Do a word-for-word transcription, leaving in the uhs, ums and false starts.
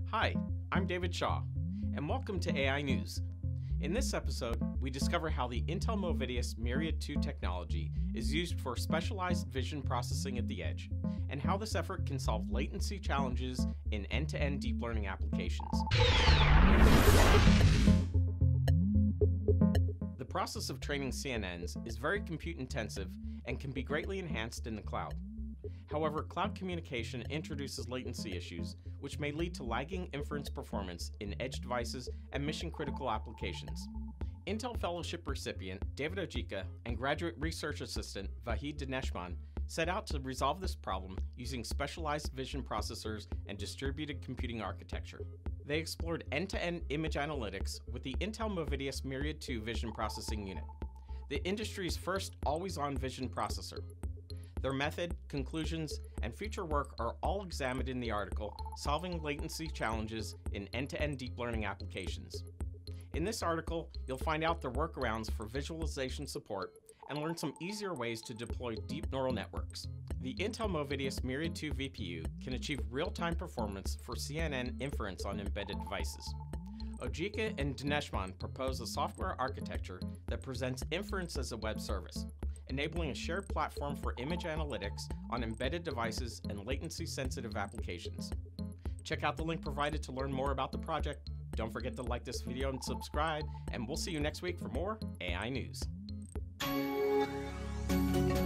Hi, I'm David Shaw, and welcome to A I News. In this episode, we discover how the Intel Movidius Myriad two technology is used for specialized vision processing at the edge, and how this effort can solve latency challenges in end-to-end deep learning applications. The process of training C N Ns is very compute intensive and can be greatly enhanced in the cloud. However, cloud communication introduces latency issues, which may lead to lagging inference performance in edge devices and mission-critical applications. Intel Fellowship recipient David Ojika and graduate research assistant Vahid Daneshmand set out to resolve this problem using specialized vision processors and distributed computing architecture. They explored end-to-end image analytics with the Intel Movidius Myriad two vision processing unit, the industry's first always-on vision processor. Their method, conclusions, and future work are all examined in the article, Solving Latency Challenges in End-to-End Deep Learning Applications. In this article, you'll find out their workarounds for visualization support and learn some easier ways to deploy deep neural networks. The Intel Movidius Myriad two V P U can achieve real-time performance for C N N inference on embedded devices. Ojika and Daneshmand propose a software architecture that presents inference as a web service, enabling a shared platform for image analytics on embedded devices and latency-sensitive applications. Check out the link provided to learn more about the project. Don't forget to like this video and subscribe, and we'll see you next week for more A I News.